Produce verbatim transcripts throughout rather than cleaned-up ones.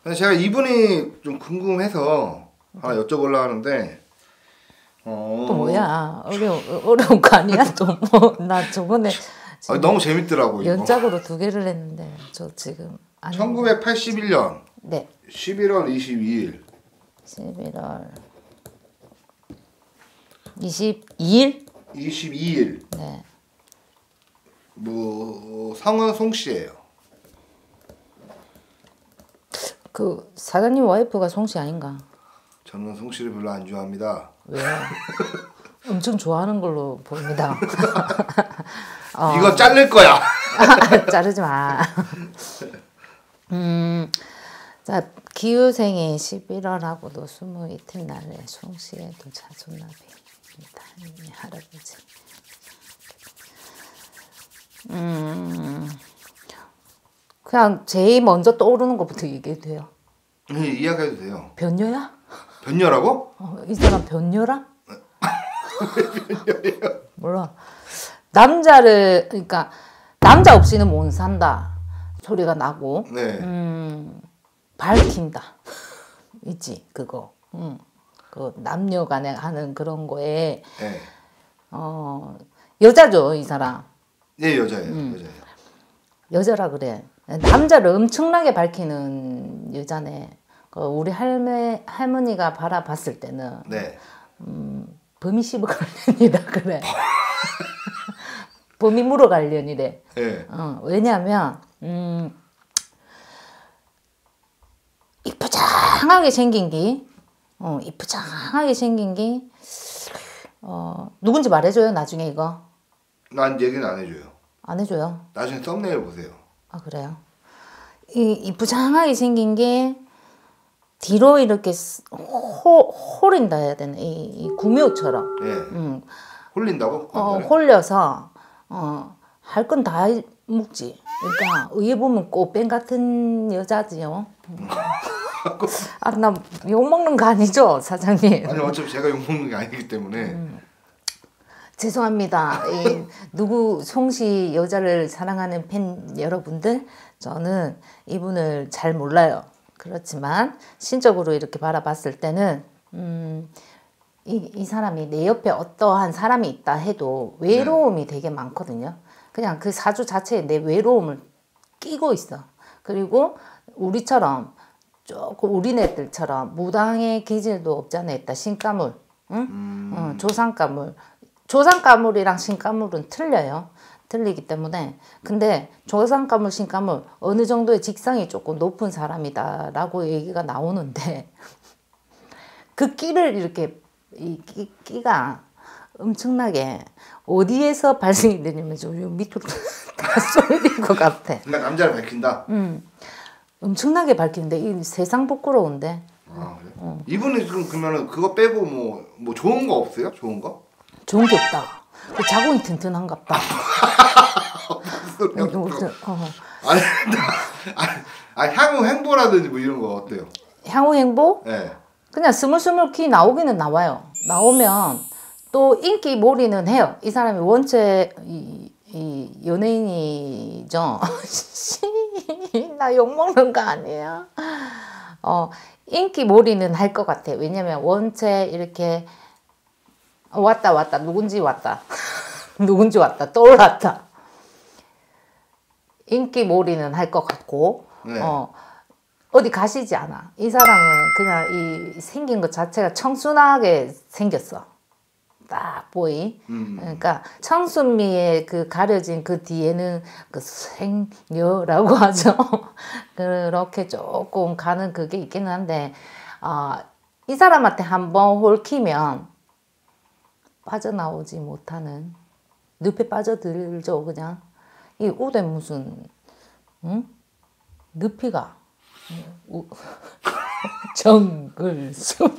제가 이분이 좀 궁금해서 하나 여쭤보려고 하는데 어... 또 뭐야? 어려운 어려운 거 아니야? 또 뭐 나 저번에 아, 너무 재밌더라고 이거. 연작으로 두 개를 했는데 저 지금 아니... 천구백팔십일 년 네. 십일월 이십이일 십일월 이십이일 이십이일 네. 뭐 성은 송 씨예요. 그 사장님 와이프가 송 씨 아닌가? 저는 송 씨를 별로 안 좋아합니다. 왜요? 엄청 좋아하는 걸로 보입니다. 어. 이거 자를 거야. 자르지 마. 음, 자 기후생이 십일월하고도 스무 이틀 날에 송 씨의 또 자손나비입니다. 할아버지. 음, 그냥 제일 먼저 떠오르는 것부터 얘기해도 돼요. 네, 이야기해도 돼요. 변녀야? 변녀라고? 어, 이 사람 변녀라? 왜 변녀예요? 몰라. 남자를 그러니까 남자 없이는 못 산다 소리가 나고, 네. 음, 밝힌다 있지 그거. 음, 그 남녀간에 하는 그런 거에 네. 어 여자죠 이 사람. 네 여자예요. 음. 여자예요. 여자라 그래. 남자를 엄청나게 밝히는 여자네. 그 우리 할매 할머니가 바라봤을 때는 네. 음, 범이 씹어 관련이라 그래. 범이 물어 관련이래. 네. 어, 왜냐하면 음, 이쁘장하게 생긴 게, 어, 이쁘장하게 생긴 게, 어, 누군지 말해줘요 나중에 이거. 난 얘기는 안 해줘요. 안 해줘요. 나중에 썸네일 보세요. 아 그래요? 이 이쁘장하게 생긴 게 뒤로 이렇게 호, 홀린다 해야 되나? 이, 이 구미호처럼. 네. 음. 홀린다고? 어, 홀려서 어, 할 건 다 묵지. 그러니까 의에 보면 꽃뱀 같은 여자지요. 아, 나 욕먹는 거 아니죠 사장님? 아니 어차피 제가 욕먹는 게 아니기 때문에. 음. 죄송합니다. 이, 누구 송씨 여자를 사랑하는 팬 여러분들, 저는 이분을 잘 몰라요. 그렇지만 신적으로 이렇게 바라봤을 때는 음, 이, 이 사람이 내 옆에 어떠한 사람이 있다 해도 외로움이 네. 되게 많거든요. 그냥 그 사주 자체에 내 외로움을 끼고 있어. 그리고 우리처럼 조금 우리네들처럼 무당의 기질도 없잖아. 있다. 신가물, 응? 음. 어, 조상가물. 조상가물이랑 신가물은 틀려요. 틀리기 때문에. 근데 조상가물, 신가물 어느 정도의 직상이 조금 높은 사람이다 라고 얘기가 나오는데 그 끼를 이렇게 이 끼, 끼가 엄청나게 어디에서 발생이 되냐면 저 밑으로 다 쏠릴 것 같아. 그러니까 남자를 밝힌다? 음, 엄청나게 밝히는데 이 세상 부끄러운데. 아, 그래? 어. 이분은 지금 그러면은 그거 빼고 뭐, 뭐 좋은 거 없어요? 좋은 거? 좋은 게 없다. 그 자궁이 튼튼한갑다. 무슨 소리야? 어. 아니, 아니, 아니, 향후 행보라든지 뭐 이런 거 어때요? 향후 행보? 네. 그냥 스물스물 키 나오기는 나와요. 나오면 또 인기 몰이는 해요. 이 사람이 원체 이, 이 연예인이죠. 나 욕먹는 거 아니야? 어, 인기 몰이는 할 것 같아. 왜냐면 원체 이렇게 왔다 왔다 누군지 왔다 누군지 왔다 떠올랐다. 인기 몰이는 할 것 같고 네. 어, 어디 가시지 않아. 이 사람은 그냥 이 생긴 것 자체가 청순하게 생겼어. 딱 보이. 음. 그러니까 청순미에 그 가려진 그 뒤에는 그 생녀라고 하죠. 그렇게 조금 가는 그게 있기는 한데 어, 이 사람한테 한번 홀키면 빠져나오지 못하는 늪에 빠져들죠. 그냥 이 우대 무슨 응? 늪이가 우, 정글 숲을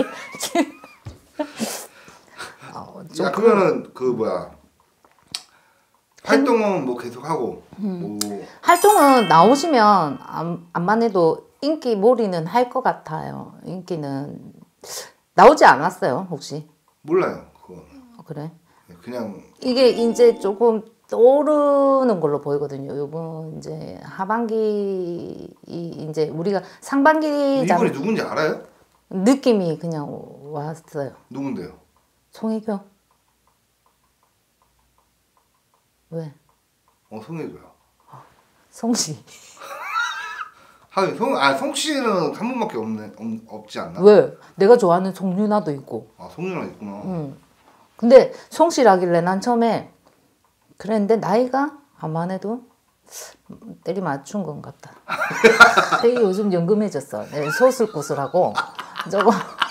어, 야 그러면은 그 뭐야 활동은 뭐 계속 하고 음. 뭐 활동은 나오시면 안, 안만 해도 인기 몰이는 할 것 같아요. 인기는 나오지 않았어요 혹시? 몰라요 그거. 그래? 그냥 이게 이제 조금 떠오르는 걸로 보이거든요. 요번 이제 하반기 이 이제 우리가 상반기 이분이 누군지 알아요? 느낌이 그냥 왔어요. 누군데요? 송혜교. 왜? 어 송혜교야. 송씨. 하긴 송, 아 송씨는 한 분밖에 없네, 없, 없지 않나? 왜? 내가 좋아하는 송윤아도 있고. 아 송윤아 있구나. 응. 근데 송씨라길래 난 처음에 그랬는데 나이가 아만 해도 때리 맞춘 건 같다. 되게 요즘 연금해졌어. 네, 소슬고슬하고 저거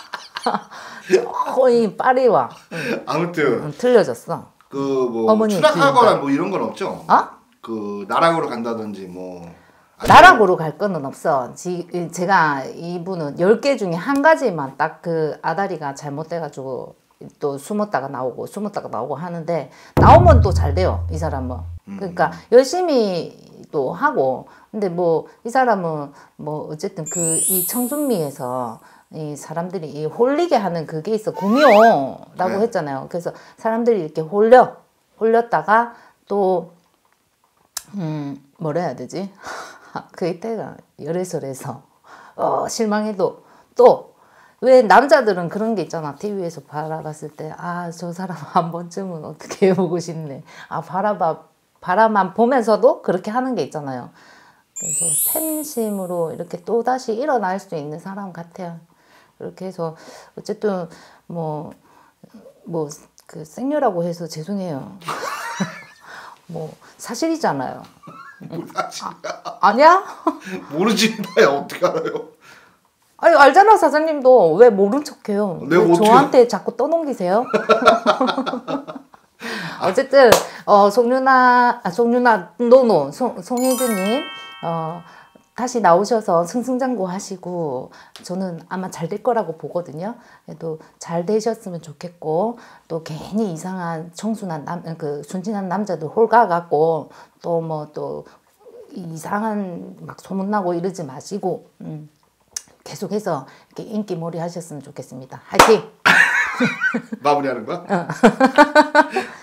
거의 파리와 응. 아무튼 응, 틀려졌어. 그 뭐 추락하거나 뭐 이런 건 없죠? 어? 그 나락으로 간다든지 뭐 나락으로 갈 거는 없어. 지, 제가 이분은 열 개 중에 한 가지만 딱 그 아다리가 잘못돼가지고 또 숨었다가 나오고 숨었다가 나오고 하는데 나오면 또 잘 돼요. 이 사람은. 그러니까 열심히 또 하고 근데 뭐 이 사람은 뭐 어쨌든 그 이 청순미에서 이 사람들이 이 홀리게 하는 그게 있어. 구미호라고 네. 했잖아요. 그래서 사람들이 이렇게 홀려 홀렸다가 또 음, 뭐라 해야 되지? 그 이때가 열애설에서 어, 실망해도 또 왜 남자들은 그런 게 있잖아. 티비에서 바라봤을 때 아, 저 사람 한 번쯤은 어떻게 해보고 싶네. 아, 바라봐 바라만 보면서도 그렇게 하는 게 있잖아요. 그래서 팬심으로 이렇게 또다시 일어날 수 있는 사람 같아요. 그렇게 해서 어쨌든 뭐 뭐 그 생녀라고 해서 죄송해요. 뭐 사실이잖아요. 뭐 사실이야? 아, 아니야? 모르지 나 어떻게 알아요? 아니 알잖아 사장님도 왜 모른 척해요? 왜 어떻게... 저한테 자꾸 떠넘기세요? 어쨌든 어 송윤아 아 송윤아 노노 송 송혜교님 어 다시 나오셔서 승승장구 하시고 저는 아마 잘 될 거라고 보거든요. 그래도 잘 되셨으면 좋겠고 또 괜히 이상한 청순한 남 그 순진한 남자들 홀가 갖고 또 뭐 또 이상한 막 소문나고 이러지 마시고 음, 계속해서 이렇게 인기몰이 하셨으면 좋겠습니다. 화이팅! 마무리하는 거야? 어.